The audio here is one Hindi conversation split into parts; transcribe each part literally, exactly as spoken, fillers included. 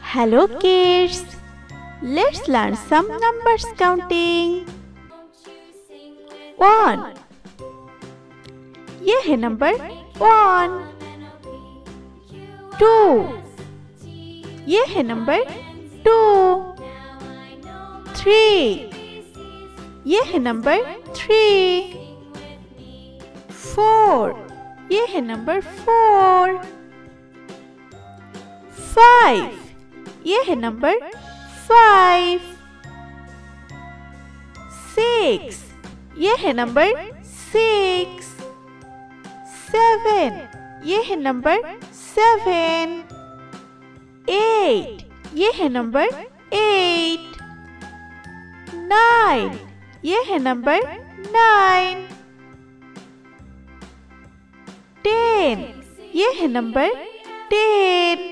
Hello kids, let's learn some numbers counting. One. ये है नंबर one. Two. ये है नंबर two. Three. ये है नंबर three. Four. ये है नंबर four. Five. ये है नंबर five. Six. ये है नंबर six. Seven. ये है नंबर seven. Eight. ये है नंबर eight. Nine. ये है नंबर nine. Ten. ये है नंबर ten.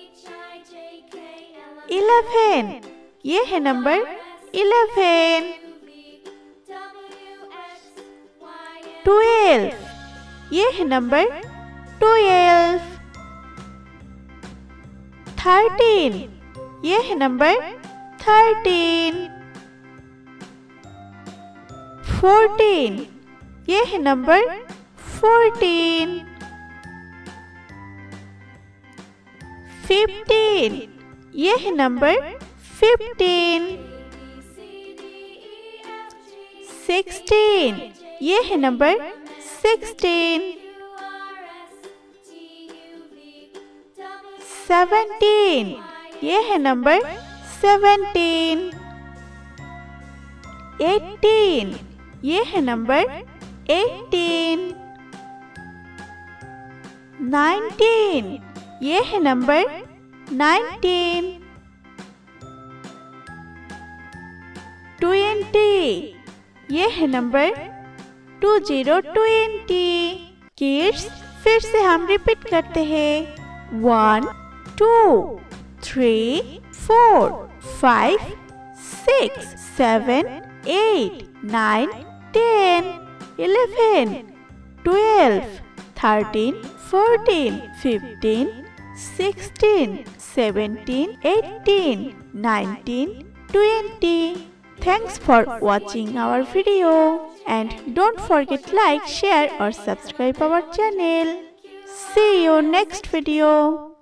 Eleven. ये है नंबर eleven. Twelve. ये है नंबर twelve. Thirteen. ये है नंबर thirteen. Fourteen. ये है नंबर fourteen. Fifteen. ये है नंबर fifteen. Sixteen. ये है नंबर sixteen. Seventeen. ये है नंबर seventeen. Eighteen. ये है नंबर eighteen. Nineteen. ये है नंबर nineteen. Twenty. ये है नंबर twenty twenty. किड्स फिर से हम रिपीट करते हैं. One, two, three, four, five, six, seven, eight, nine, ten, eleven, twelve, thirteen, fourteen, fifteen, sixteen, seventeen, eighteen, nineteen, twenty. Thanks for watching our video and don't forget like, share or subscribe our channel. See you next video.